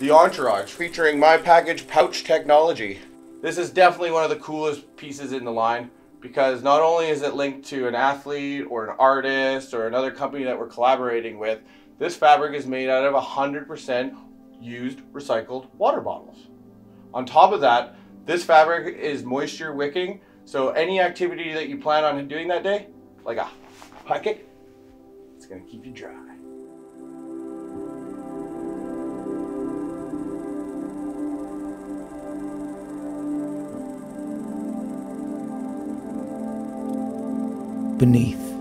the Entourage, featuring MyPakage pouch technology. This is definitely one of the coolest pieces in the line because not only is it linked to an athlete or an artist or another company that we're collaborating with, this fabric is made out of 100% used recycled water bottles. On top of that, this fabric is moisture wicking, so any activity that you plan on doing that day, like a high kick, it's gonna keep you dry. Beneath